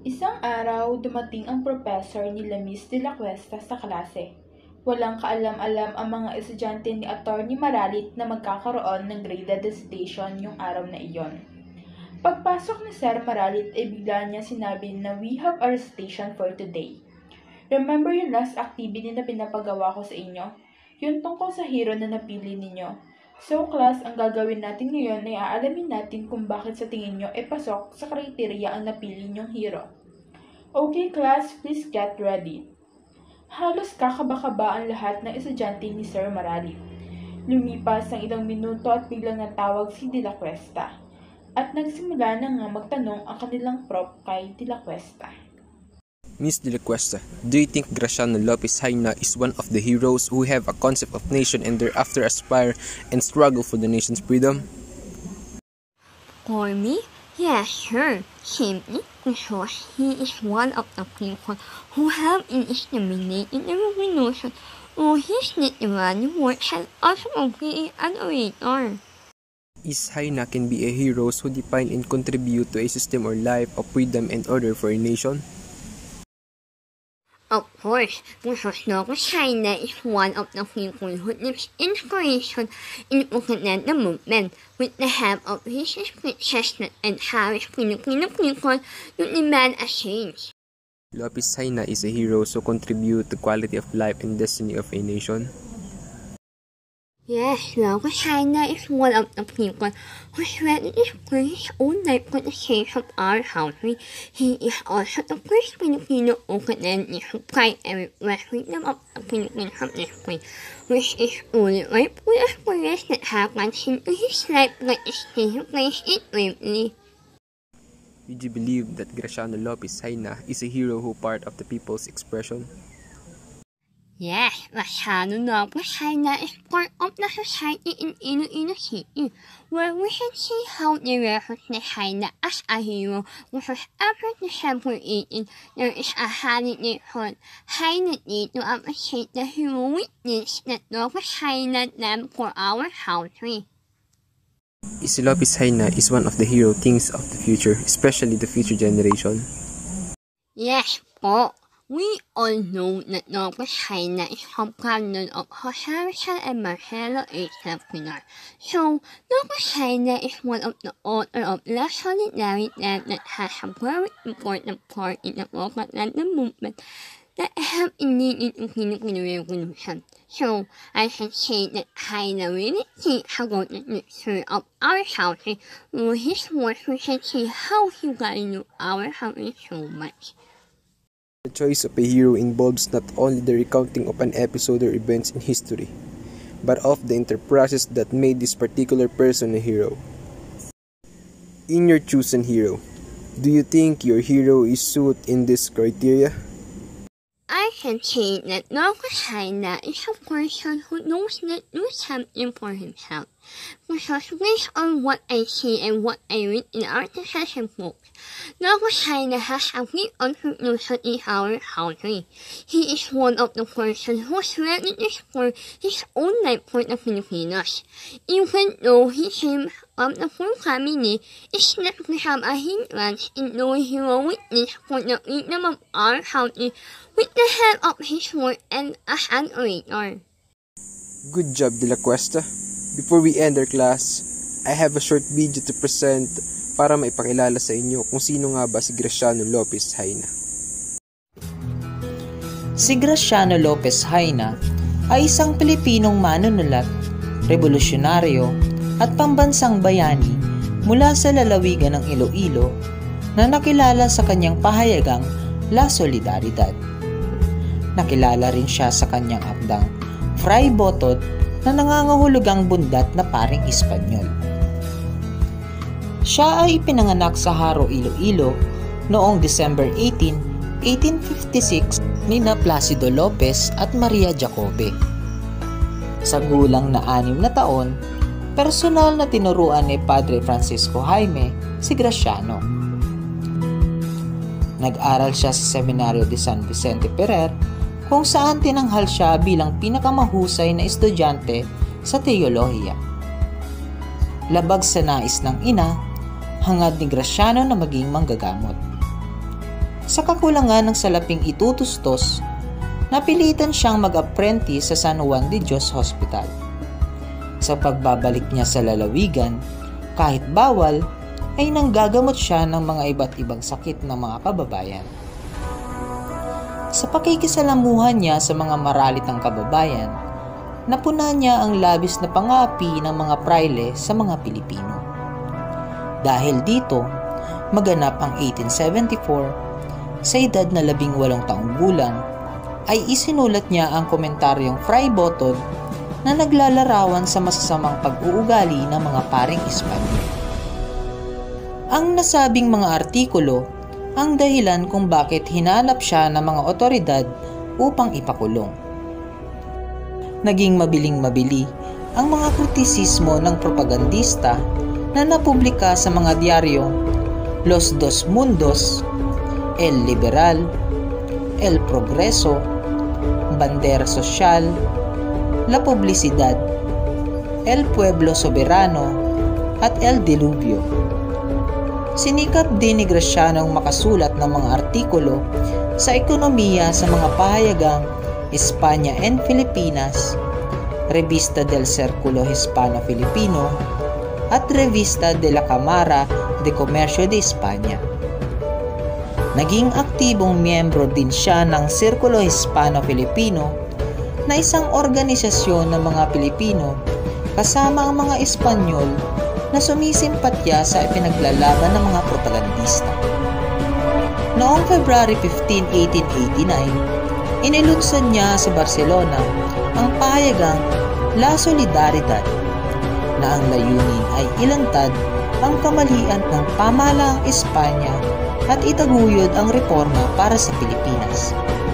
Isang araw, dumating ang professor ni Miss de la Cuesta sa klase. Walang kaalam-alam ang mga estudyante ni Atty. Maralit na magkakaroon ng graded recitation yung araw na iyon. Pagpasok ni Sir Maralit ay bigla niya sinabi na we have a recitation for today. Remember yung last activity na pinapagawa ko sa inyo? Yung tungkol sa hero na napili ninyo. So class, ang gagawin natin ngayon ay aalamin natin kung bakit sa tingin nyo ay pasok sa kriteria ang napili nyong hero. Okay class, please get ready. Halos kakaba-kaba ang lahat ng estudyante ni Sir Maralit. Lumipas ang ilang minuto at biglang natawag si De La Cuesta. At nagsimula na nga magtanong ang kanilang prof kay De La Cuesta. Miss De La Cuesta, do you think Graciano Lopez Haina is one of the heroes who have a concept of nation and thereafter aspire and struggle for the nation's freedom? For me? Yeah, sure. Simply because he is one of the people who have exterminated the revolution, or his literary work has also been an orator. Is Haina can be a hero who define and contribute to a system or life of freedom and order for a nation? Of course, because Lopez Haina is one of the people who gives inspiration in looking at the movement with the help of his successor and Harris Filipino people to demand a change. Lopez Haina is a hero who contribute to quality of life and destiny of a nation. Yes, Lopez Haina is one of the people who ready to put his own life for the sake of our country. He is also the first Filipino academic who cried every freedom of the Philippines from history, which is only right for the experience that happens into his life but still plays it bravely. Did you believe that Graciano Lopez Haina is a hero who part of the people's expression? Yes, Graciano Lopez Haina is part of the society in Iloilo City, where we can see how they recognize Haina as a hero because after December 18, there is a holiday called Haina Day to appreciate the heroic deeds that Lopez Haina done for our country. Is Lopez Haina is one of the hero things of the future, especially the future generation? Yes, po. We all know that Lopez Haina is companion of Jose Rizal and Marcelo H. Pinar. So, Lopez Haina is one of the author of La Solidaridad that has a very important part in the Propaganda movement that helped in leading to Philippine Revolution. So, I can say that Haina really thinks about the future of our country. Through his work, we can see how he valued our country so much. The choice of a hero involves not only the recounting of an episode or events in history, but of the interprocess that made this particular person a hero. In your chosen hero, do you think your hero is suited in this criteria? I can say that Lopez Haina is a person who knows that do something for himself. Because based on what I see and what I read in articles and books, Lopez Haina has a big contribution in our country. He is one of the persons who is ready to support his own life for the Filipinos. Even though he came from the full family, it's not to have a hindrance in doing heroic deeds for the freedom of our country with the help of his work and as an orator. Good job, De La Cuesta. Before we end our class, I have a short video to present para maipakilala sa inyo kung sino nga ba si Graciano Lopez Haina. Si Graciano Lopez Haina ay isang Pilipinong manunulat, revolusyonaryo at pambansang bayani mula sa lalawigan ng Iloilo na nakilala sa kanyang pahayagang La Solidaridad. Nakilala rin siya sa kanyang akdang Fray Botod na nangangahulugang bundat na paring Espanyol. Siya ay ipinanganak sa Haro, Iloilo noong December 18, 1856 nina Placido Lopez at Maria Jacobe. Sa gulang na 6 na taon, personal na tinuruan ni Padre Francisco Jaime si Graciano. Nag-aral siya sa Seminario de San Vicente Ferrer kung saan tinanghal siya bilang pinakamahusay na estudyante sa teolohiya. Labag sa nais ng ina, hangad ni Graciano na maging manggagamot. Sa kakulangan ng salaping itutustos, napilitan siyang mag-apprentice sa San Juan de Dios Hospital. Sa pagbabalik niya sa lalawigan, kahit bawal, ay nanggagamot siya ng mga iba't ibang sakit ng mga kababayan. Sa pakikisalamuhan niya sa mga maralitang kababayan, napuna niya ang labis na pangapi ng mga praile sa mga Pilipino. Dahil dito, maganap ang 1874, sa edad na 18 taong gulang, ay isinulat niya ang komentaryong Fray Botod na naglalarawan sa masasamang pag-uugali ng mga paring Espanyol. Ang nasabing mga artikulo ang dahilan kung bakit hinanap siya ng mga otoridad upang ipakulong. Naging mabiling-mabili ang mga kritisismo ng propagandista na napublika sa mga diaryong Los Dos Mundos, El Liberal, El Progreso, Bandera Social, La Publicidad, El Pueblo Soberano, at El Diluvio. Sinikap din ni Gracianong makasulat ng mga artikulo sa ekonomiya sa mga pahayagang España and Filipinas, Revista del Círculo Hispano-Filipino, at Revista de la Cámara de Comercio de España. Naging aktibong miyembro din siya ng Sirkulo Hispano-Filipino na isang organisasyon ng mga Pilipino kasama ang mga Espanyol na sumisimpatya sa ipinaglalaban ng mga propagandista. Noong February 15, 1889, inilunsad niya sa Barcelona ang pahayagang La Solidaridad na ang layunin ay ilantad ang kamalian ng pamahalaang Espanya at itaguyod ang reforma para sa Pilipinas.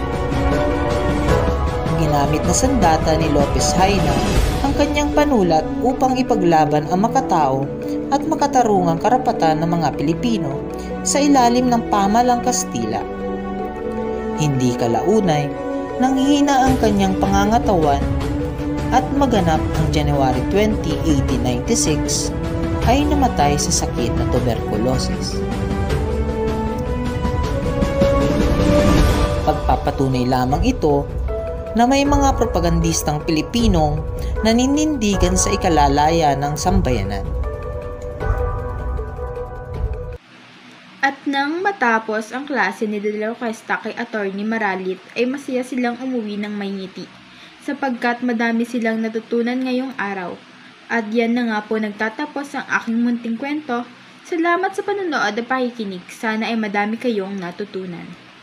Ginamit na sandata ni Lopez Haina ang kanyang panulat upang ipaglaban ang makatao at makatarungang karapatan ng mga Pilipino sa ilalim ng pamahalang Kastila. Hindi kalaunay nang hina ang kanyang pangangatawan at maganap ang January 20, 1896 ay namatay sa sakit na tuberculosis. Pagpapatunay lamang ito na may mga propagandistang Pilipinong naninindigan sa ikalalaya ng sambayanan. At nang matapos ang klase ni De La Cuesta kay Atty. Maralit ay masaya silang umuwi ng may ngiti sapagkat madami silang natutunan ngayong araw. At yan na nga po nagtatapos ang aking munting kwento. Salamat sa panonood at pakikinig. Sana ay madami kayong natutunan.